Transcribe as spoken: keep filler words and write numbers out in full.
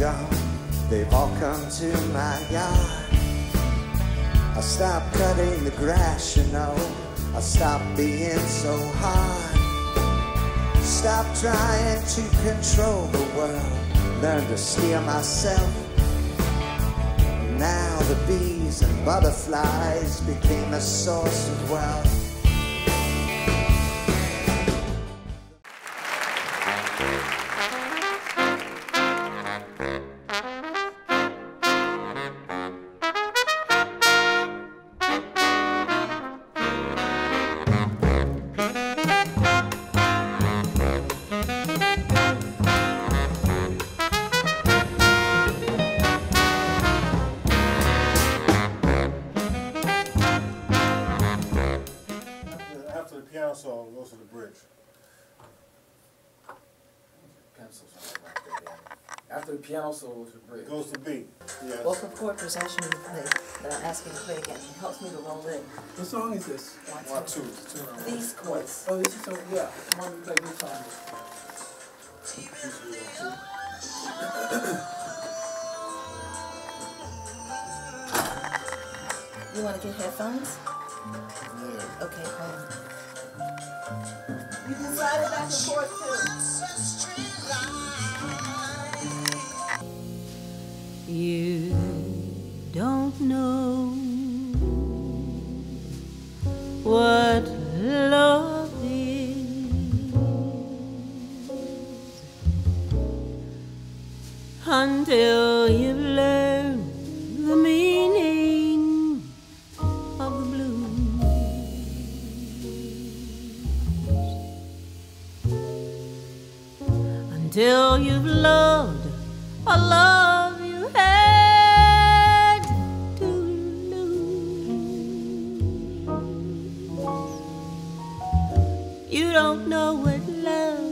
gone, they've all come to my yard. I stopped cutting the grass, you know, I stopped being so hard. Stop trying to control the world, learn to steer myself. Now the bees and butterflies became a source of wealth. After the piano solo, goes to the bridge. After the piano solo, goes to the bridge. Goes to B. Yes. What the chord progression you play that I'm asking you to play again helps me to roll in. What song is this? One, One, two. two. two round. These chords. Oh, this is so, yeah. Come on, we play this song. You want to get headphones? Yeah. Okay, um, you can slide it back and forth too. You don't know what love is until you've learned the meaning of the blues. Until you've loved a love you had to lose. You don't know what love